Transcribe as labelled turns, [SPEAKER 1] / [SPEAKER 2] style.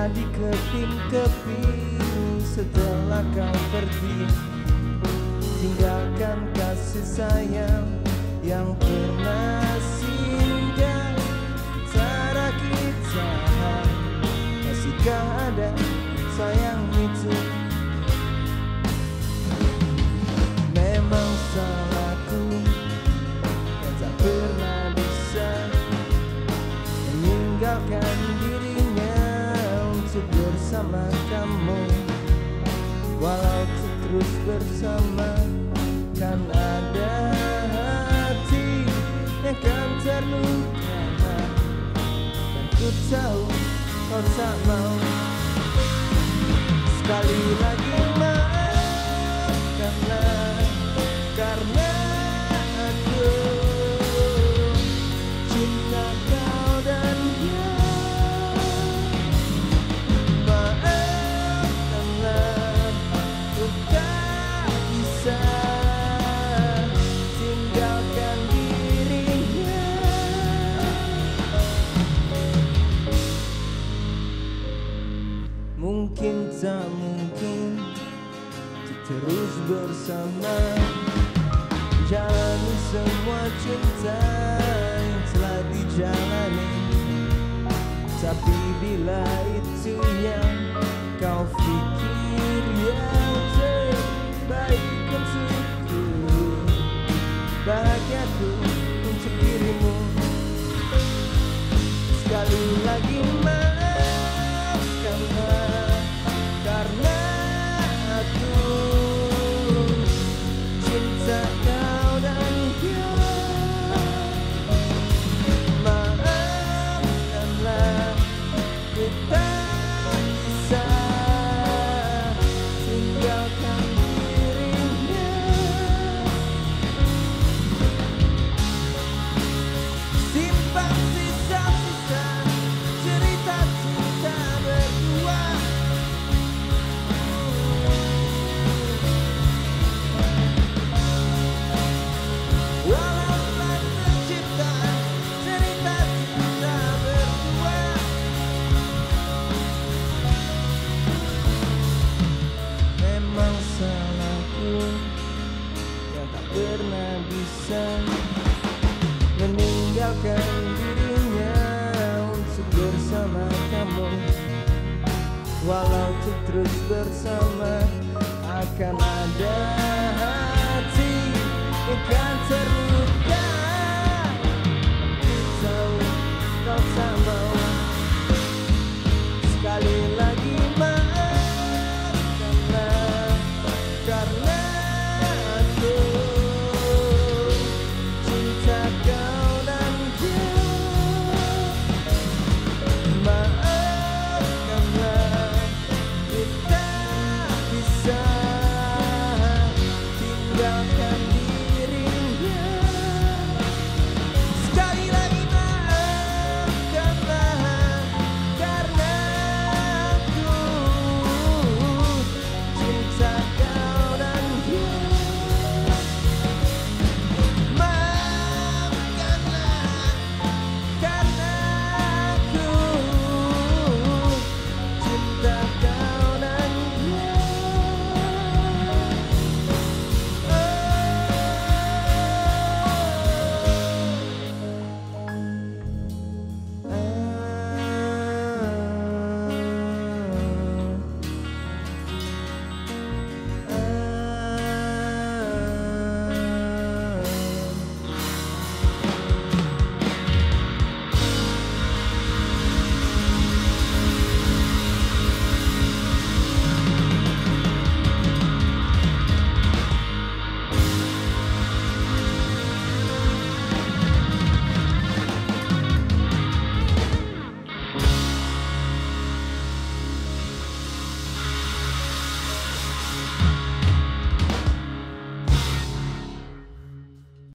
[SPEAKER 1] jadi keping-keping setelah kau pergi, tinggalkan kasih sayang yang pernah singgah. Cara kita, masihkah ada sayang itu? Memang salahku yang tak pernah bisa meninggalkan dirinya untuk bersama kamu. Walau terus bersama, kan ada hati yang kan terluka. Dan ku tahu kau tak mau. Sekali lagi maafkanlah, karena aku cinta kau dan dia. Maafkanlah, ku tak bisa tinggalkan dirinya. Mungkin tak mungkin untuk terus bersama, jalani semua cinta yang telah dijalani. Tapi bila itu yang kau pikir yang terbaik untukku, bahagiaku untuk dirimu. Sekali lagi maafkanlah, karena aku cinta kau dan dia. Maafkanlah, ku tak bisa tinggalkan dirinya. Simpan sisa-sisa cerita cinta berdua. Walau telah tercipta cerita cinta berdua. Memang salahku yang tak pernah bisa meninggalkan dirinya untuk bersama kamu. Walau terus bersama, akan ada hati yang kan terluka.